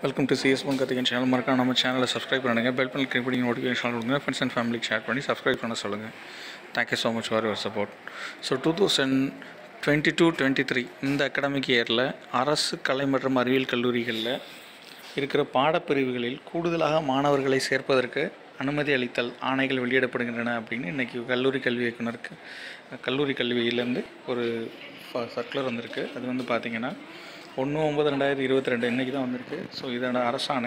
Welcome to CS1 Kathigan channel. மறக்காம நம்ம சேனலை சப்ஸ்கிரைப் பண்ணுங்க. பெல் பண்ணி கிளிக் பண்ணி நோட்டிஃபிகேஷன் கொடுங்க. ஃப்ரெண்ட்ஸ் அண்ட் ஃபேமிலிக்கு ஷேர் பண்ணி சப்ஸ்கிரைப் பண்ண சொல்லுங்கள். Thank you so much for your support. So 2022-23 இந்த அகாடமிக் இயரில் அரசு கலை மற்றும் அறிவியல் கல்லூரிகளில் இருக்கிற பாடப்பிரிவுகளில் கூடுதலாக மாணவர்களை சேர்ப்பதற்கு அனுமதி அளித்தல் ஆணைகள் வெளியிடப்படுகின்றன அப்படின்னு இன்றைக்கி கல்லூரி கல்வி இயக்குனருக்கு கல்லூரி கல்வியிலேருந்து ஒரு சர்க்குலர் வந்திருக்கு. அது வந்து பார்த்திங்கன்னா 1/9/2022 இன்றைக்கி தான் வந்திருக்கு. ஸோ இதோட அரசாணை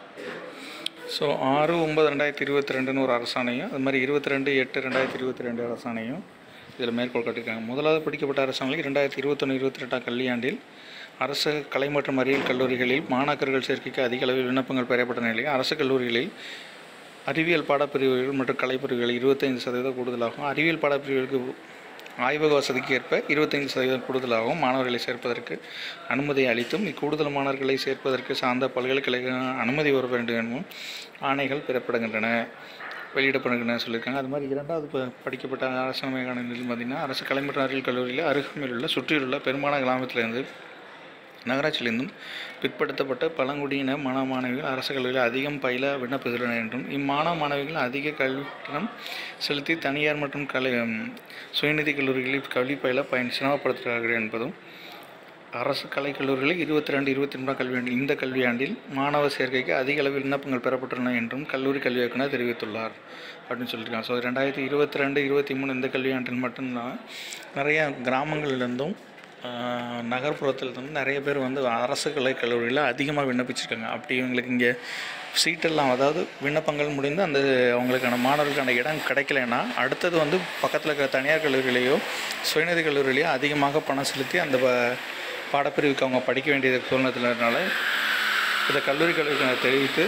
6/9/2022 ஒரு அரசாணையும், அது மாதிரி 22/8/2022 அரசாணையும் இதில் மேற்கோள் காட்டியிருக்காங்க. முதலாவது படிக்கப்பட்ட அரசாணையில் 2021-22 கல்வியாண்டில் அரசு கலை மற்றும் அறிவியல் கல்லூரிகளில் மாணாக்கர்கள் சேர்க்கைக்கு அதிக அளவில் விண்ணப்பங்கள் பெறப்பட்ட நிலையில் அரசு கல்லூரிகளில் அறிவியல் பாடப்பிரிவுகள் மற்றும் கலைப்பிரிவுகள் 25% கூடுதலாகும். அறிவியல் பாடப்பிரிவுகளுக்கு ஆய்வக வசதிக்கு ஏற்ப 25% கூடுதலாகவும் மாணவர்களை சேர்ப்பதற்கு அனுமதி அளித்தும் இக்கூடுதல் மாணவர்களை சேர்ப்பதற்கு சார்ந்த பல்கலைக்கழக அனுமதி வர வேண்டும் எனவும் ஆணைகள் வெளியிடப்படுகின்றன சொல்லியிருக்காங்க. அது மாதிரி இரண்டாவது படிக்கப்பட்ட அரசாணைக்கான நிலையில் பார்த்திங்கன்னா அரசு கலை மற்றும் அறிவியல் கல்லூரியில் அருகாமையில் உள்ள சுற்றியுள்ள பெரும்பாலான கிராமத்திலிருந்து நகராட்சியிலிருந்தும் பிற்படுத்தப்பட்ட பழங்குடியின மாணவிகள் அரசு கல்லூரியில் அதிகம் பயில விண்ணப்பித்துள்ளனர் என்றும் மாணவிகள் அதிக கல்விக்கட்டணம் செலுத்தி தனியார் மற்றும் சுயநிதி கல்லூரிகளில் கல்வி பயில சிரமப்படுத்துகிறார்கள் என்பதும் அரசு கலை கல்லூரிகளில் 22-23 கல்வியாண்டில் இந்த கல்வியாண்டில் மாணவர் சேர்க்கைக்கு அதிக அளவில் விண்ணப்பங்கள் பெறப்பட்டுள்ளன என்றும் கல்லூரி கல்வி இயக்குனர் தெரிவித்துள்ளார் அப்படின்னு சொல்லியிருக்காங்க. ஸோ 2022-23 இந்த கல்வியாண்டில் மட்டும்தான் நிறைய கிராமங்களிலிருந்தும் நகர்ப்புறத்தில் வந்து நிறைய பேர் வந்து அரசு கலை கல்லூரியில் அதிகமாக விண்ணப்பிச்சிருக்காங்க. அப்படி இவங்களுக்கு இங்கே சீட்டெல்லாம், அதாவது விண்ணப்பங்கள் முடிந்து அந்த அவங்களுக்கான மாணவர்களுக்கான இடம் கிடைக்கலன்னா அடுத்தது வந்து பக்கத்தில் இருக்கிற தனியார் கல்லூரியிலேயோ சுயநிதி கல்லூரியிலேயோ அதிகமாக பணம் செலுத்தி அந்த பாடப்பிரிவுக்கு அவங்க படிக்க வேண்டிய சூழ்நிலைனால இதை கல்லூரி கல்விக்கு தெரிவித்து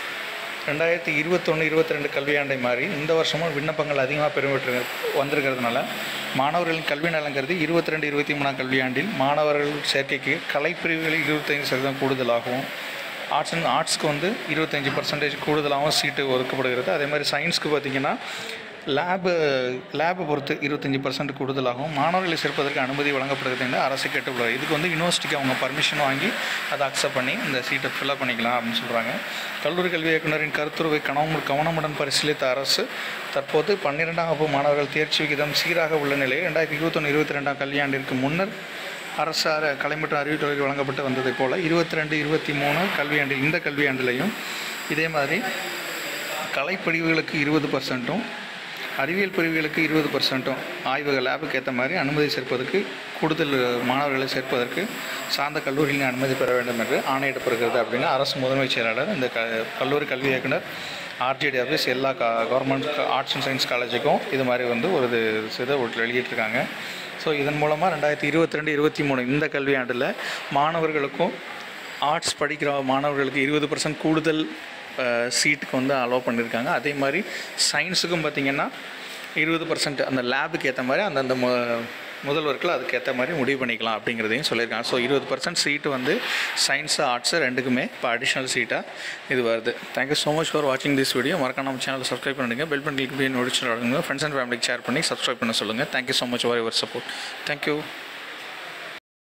2021-22 கல்வியாண்டை மாதிரி இந்த வருஷமும் விண்ணப்பங்கள் அதிகமாக வந்திருக்கிறதுனால மாணவர்களின் கல்வி நலன் கருதி 22-23 கல்வியாண்டில் மாணவர்கள் சேர்க்கைக்கு கலைப்பிரிவுகளில் 25% கூடுதலாகவும் ஆர்ட்ஸ்க்கு வந்து 25% கூடுதலாகவும் சீட்டு ஒதுக்கப்படுகிறது. அதே மாதிரி சயின்ஸுக்கு பார்த்திங்கன்னா லேபை பொறுத்து 25% கூடுதலாகவும் மாணவர்களை சேர்ப்பதற்கு அனுமதி வழங்கப்படுகிறது என்று அரசு கேட்டுள்ளது. இதுக்கு வந்து யூனிவர்சிட்டிக்கு அவங்க பர்மிஷன் வாங்கி அதை அக்செப்ட் பண்ணி இந்த சீட்டை ஃபில்அப் பண்ணிக்கலாம் அப்படின்னு சொல்கிறாங்க. கல்லூரி கல்வி இயக்குனரின் கருத்துருவை கவனமுடன் பரிசீலித்த அரசு தற்போது 12ஆம் வகுப்பு மாணவர்கள் தேர்ச்சி விகிதம் சீராக உள்ள நிலையில் 2021-22 கல்வியாண்டிற்கு முன்னர் அரசு கலை மற்றும் அறிவியல் கல்லூரி வழங்கப்பட்டு வந்ததைப் போல 22-23 கல்வியாண்டில் இந்த கல்வியாண்டிலையும் இதே மாதிரி கலைப்பிரிவுகளுக்கு 20%, அறிவியல் பிரிவுகளுக்கு 20%, ஆய்வக லேபுக்கு ஏற்ற மாதிரி அனுமதி சேர்ப்பதற்கு கூடுதல் மாணவர்களை சேர்ப்பதற்கு சார்ந்த கல்லூரிகளின் அனுமதி பெற வேண்டும் என்று ஆணையிடப்படுகிறது அப்படின்னு அரசு முதன்மை செயலாளர் இந்த கல்லூரி கல்வி இயக்குனர் RGD ஆஃபீஸ் எல்லா கவர்மெண்ட் ஆர்ட்ஸ் அண்ட் சயின்ஸ் காலேஜுக்கும் இது மாதிரி வந்து ஒரு இதை வெளியிட்டிருக்காங்க. ஸோ இதன் மூலமாக 2022-23 இந்த கல்வியாண்டில் மாணவர்களுக்கும் ஆர்ட்ஸ் படிக்கிற மாணவர்களுக்கு 20% கூடுதல் சீட்டுக்கு வந்து அலோவ் பண்ணியிருக்காங்க. அதே மாதிரி சயின்ஸுக்கும் பார்த்திங்கன்னா 20% அந்த லேபுக்கு ஏற்ற மாதிரி அந்தந்த முதல்வர்கள் அதுக்கேற்ற மாதிரி முடிவு பண்ணிக்கலாம் அப்படிங்கிறதையும் சொல்லியிருக்காங்க. ஸோ 20% சீட்டு வந்து சயின்ஸு ஆர்ட்ஸு ரெண்டுக்குமே இப்போ அடிஷ்னல் சீட்டாக இது வருது. தேங்க்யூ ஸோ மச் ஃபார் வாட்சிங் திஸ் வீடியோ. மறக்காம நம்ம சேனலை சப்ஸ்கிரைப் பண்ணுங்கள். பெல் பண்ணி கிளிக் பண்ணி நோட்டிஃபிகேஷன் பண்ணுங்கள். ஃப்ரெண்ட்ஸ் அண்ட் ஃபேமிலிக்கு ஷேர் பண்ணி சப்ஸ்கிரைப் பண்ண சொல்லுங்கள். Thank you so much for your support. Thank you.